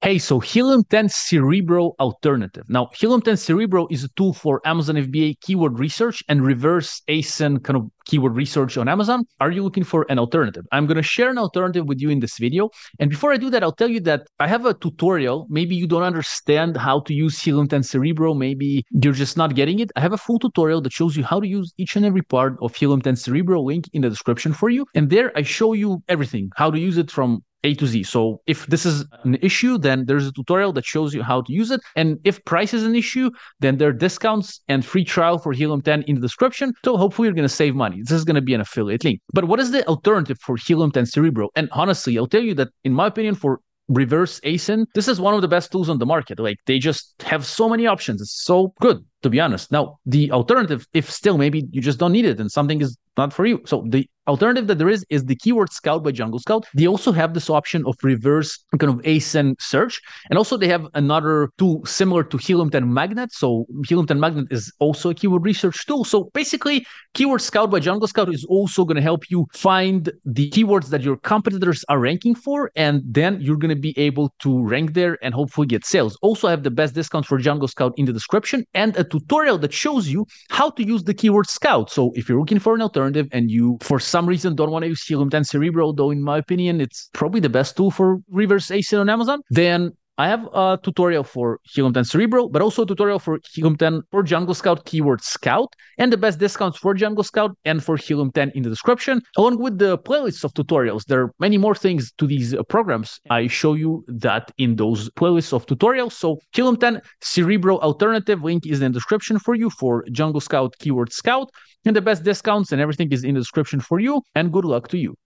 Hey, so Helium 10 Cerebro Alternative. Now, Helium 10 Cerebro is a tool for Amazon FBA keyword research and reverse ASIN kind of keyword research on Amazon. Are you looking for an alternative? I'm going to share an alternative with you in this video. And before I do that, I'll tell you that I have a tutorial. Maybe you don't understand how to use Helium 10 Cerebro. Maybe you're just not getting it. I have a full tutorial that shows you how to use each and every part of Helium 10 Cerebro, link in the description for you. And there I show you everything, how to use it from A to Z. So if this is an issue, then there's a tutorial that shows you how to use it. And if price is an issue, then there are discounts and free trial for Helium 10 in the description. So hopefully you're going to save money. This is going to be an affiliate link. But what is the alternative for Helium 10 Cerebro? And honestly, I'll tell you that in my opinion, for reverse ASIN, this is one of the best tools on the market. Like they just have so many options. It's so good, to be honest. Now, the alternative, if still maybe you just don't need it and something is not for you. So the alternative that there is the Keyword Scout by Jungle Scout. They also have this option of reverse kind of ASIN search. And also they have another tool similar to Helium 10 Magnet. So Helium 10 Magnet is also a keyword research tool. So basically, Keyword Scout by Jungle Scout is also going to help you find the keywords that your competitors are ranking for. And then you're going to be able to rank there and hopefully get sales. Also, I have the best discount for Jungle Scout in the description and a tutorial that shows you how to use the Keyword Scout. So if you're looking for an alternative and you, for some reason, don't want to use Helium 10 Cerebro, though in my opinion, it's probably the best tool for reverse ASIN on Amazon, then I have a tutorial for Helium 10 Cerebro, but also a tutorial for Helium 10 for Jungle Scout Keyword Scout, and the best discounts for Jungle Scout and for Helium 10 in the description, along with the playlists of tutorials. There are many more things to these programs. I show you that in those playlists of tutorials. So Helium 10 Cerebro Alternative link is in the description for you for Jungle Scout Keyword Scout, and the best discounts and everything is in the description for you, and good luck to you.